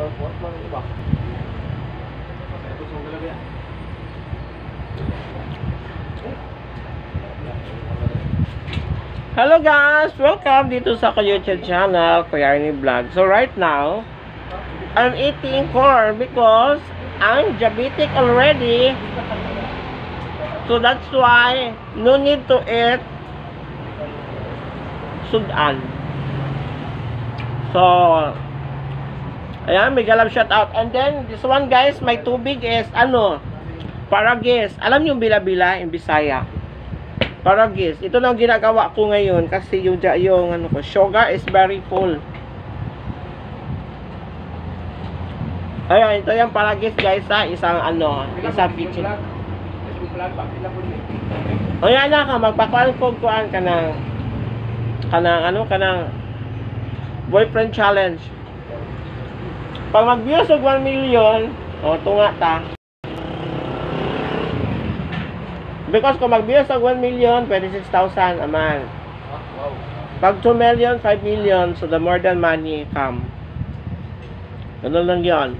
Hello guys! Welcome dito sa YouTube channel, Kuya Ernie Vlog. So right now, I'm eating corn because I'm diabetic already. So that's why no need to eat sudan. So ayan, may galab shout out. And then this one guys, my tubig is Paragis. Alam niyo bila-bila in Bisaya. Paragis. Ito lang ginagawa ko ngayon kasi yung sugar is very full. Ayan, ito yung paragis guys ha. Isang pitching. Ayan na ka, magpakuan ko ka ng boyfriend challenge. Pag mag-views og 1 million, tunga ta. Because kung mag-views og 1 million, 26,000 a month. Pag 2 million, 5 million, so the more than money come. Ganun lang yun.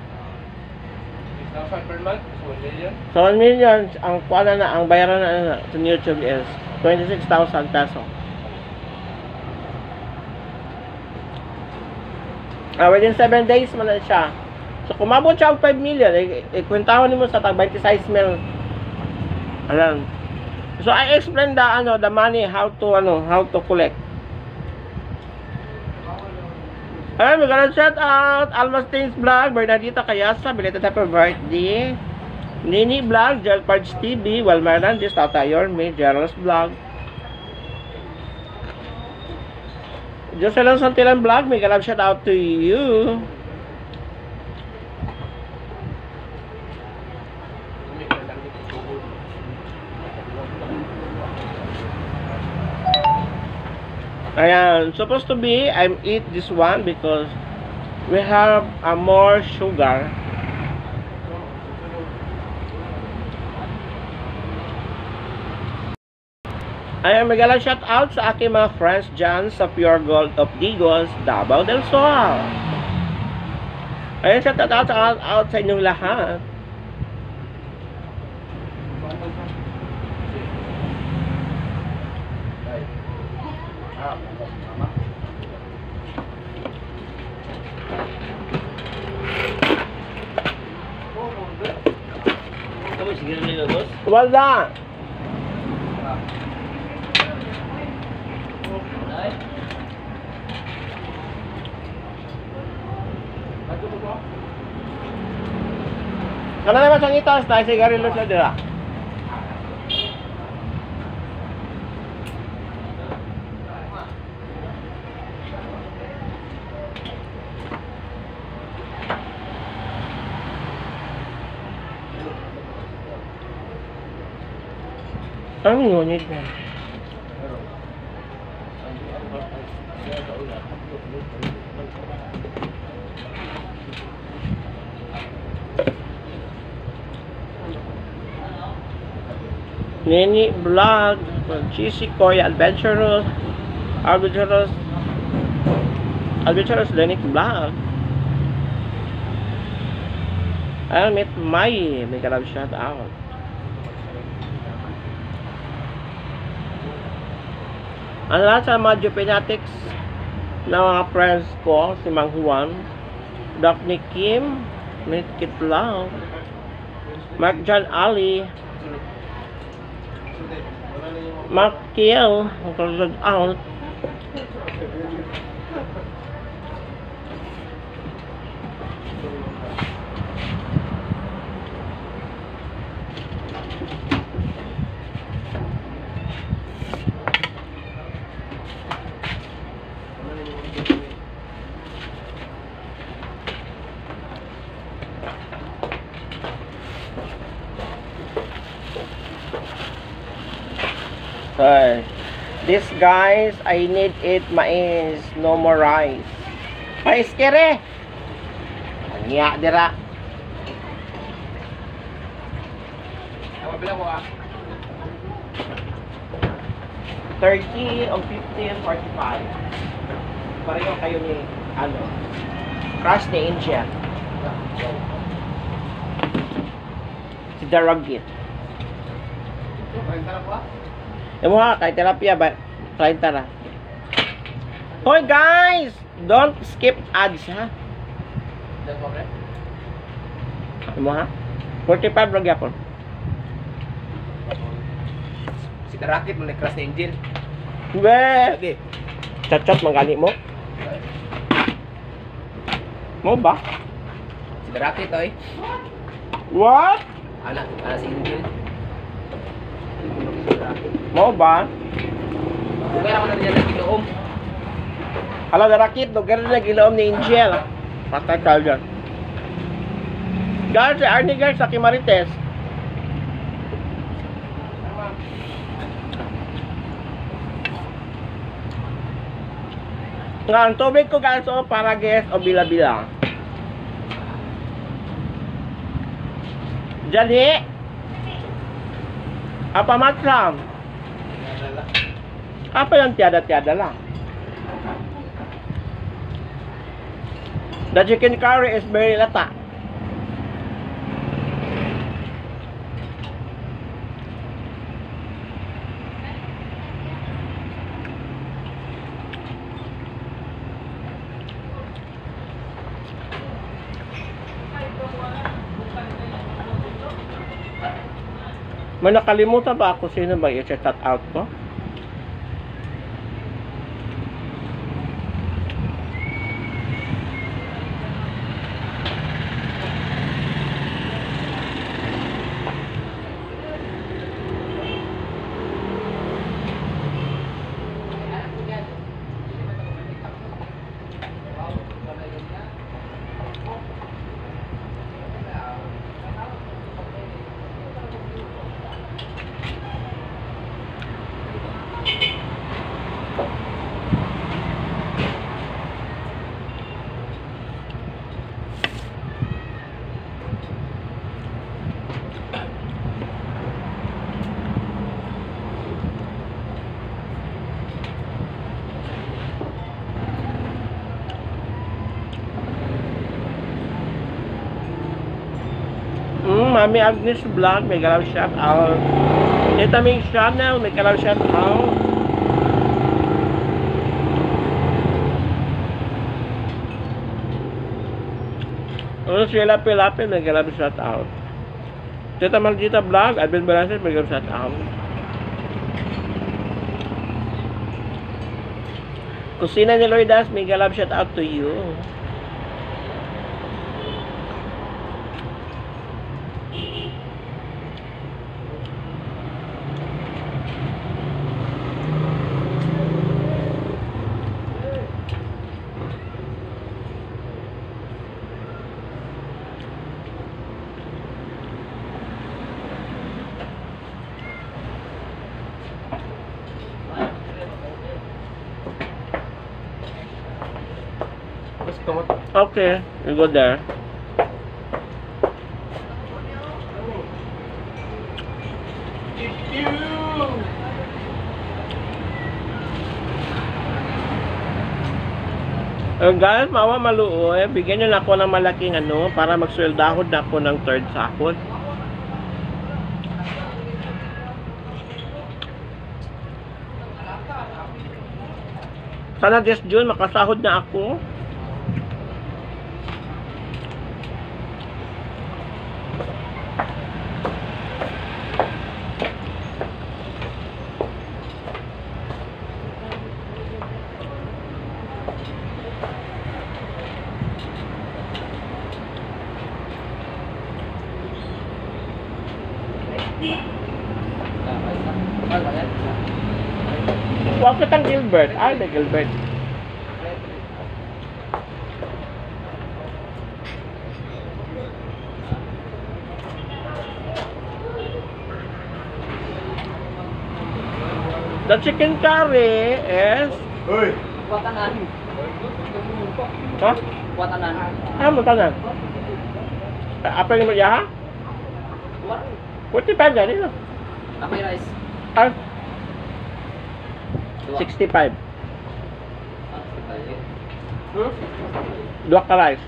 6,000 per month? So 1 million? So 1 million, ang bayaran na sa YouTube is 26,000 peso. Within 7 days man na siya. So kung mabot siya 5 million, ikwentahon mo sa tag 26 mil. Ayan. So I explain the money how to collect. Ayan, we're gonna shout out Almas Things Vlog, Bernadita Kayasa, belated happy birthday. Nini Vlog, Jel Pards TV, Walmaran, this Tata Yorme, Gerald's Vlog. Jocelyn Santilan Vlog, may galab shout out to you. Ayan, supposed to be I'm eat this one because we have more sugar. Ayan, magalang shout out sa aking mga friends dyan sa Pure Gold of Digos, Davao del Sur. Ayan, shout out sa inyong lahat. Wala. Kana naman sang itas na sigarilyo sa dira. Ang ngunit na. Nini Vlog, Cheesy Koy, Adventurous Lenic Vlog. I'll meet Mai, may galab shout out. Ang lahat sa mga Jupenatics na mga friends ko, si Mang Juan, Daphne Kim, Mitkit Vlog, Mark John Ali, Mark Kiel, shout out. This guys, I need eat mais, no more rice. Mais kere. Anya dira. Ako pila ko 30 o 50 and 45. Pareho kayo ni Crush ni Angel. Si Daragit. Emo ha, kay terapya ba? Try tara. Hoy guys! Don't skip ads ha. Emo ha? 45 lang yapon. Si Tarakit mo na-crush ni Angel. Be! Lagi. Chat-chat manggali mo. Mo ba? Si Tarakit oy. What? Anak si Angel. Mo ba? Kung kaya naman na niya nag-inom. Hala Darakit, no gano'n na gilaom ni Angel. Patay ka dyan. Guys, si Arnie guys, sa Kimarites. Nga, ang tubig ko guys, o parages o bila-bila. Jadi, apa macam? Apa yang tiada-tiada lah? The chicken curry is very lata. May nakalimutan ba ako sino ba i-chat out ko? Mami Agnes Vlog, may galaw shout out. Tita Ming Channel, may galaw shout out. Si Lapi Lapi, may galaw shout out. Tita Margita Vlog, Advent Balances, may galaw shout out. Kusina ni Loidas, may galaw shout out to you. Okay, you go there. Guys, mawa maluoy, bigyan nyo na ako ng malaking ano para magsweldahod na ako ng third sahod. Sana this June makasahod na ako. Huwag kitang Gilbert. Ay, may Gilbert. The chicken curry is... Hoy! Watanan. Ha? Watanan. Ah, matanan. Apa yang mo ya? Pwede pa dyan, Apay rice. Ah, Dua. 65. Hmm? Dua ka rice.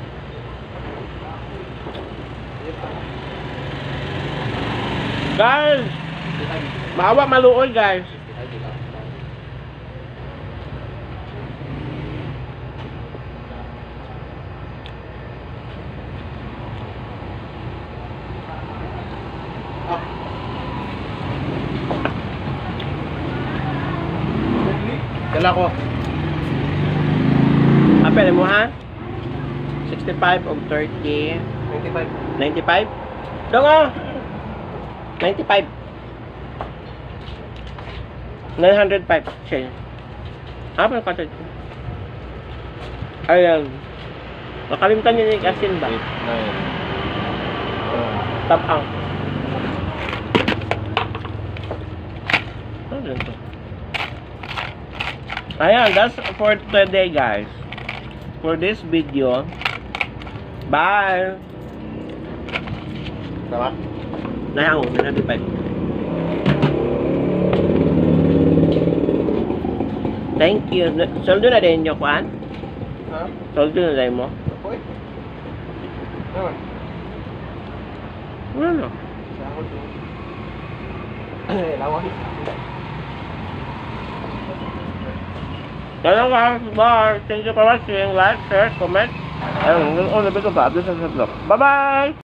Guys, maawa maluoy guys. Dala ko. Apel mo ha? 65 of 30. 25. 95? Dongo! 95. 905. Siya. Apa yung katay? Ayan. Nakalimutan niyo yung asin ba? 9. Tapang. Ano yun to? Ayan, that's for today guys. For this video. Bye! Tama? Nahango, 905. Thank you. Soldo na din yung kuan? Ha? Soldo na din mo? Oy. Naman. Ano? Sahod mo. Lawan. Kaya nga, bye! Thank you for watching. Like, share, comment. And all the bit of that. This is it. Bye-bye!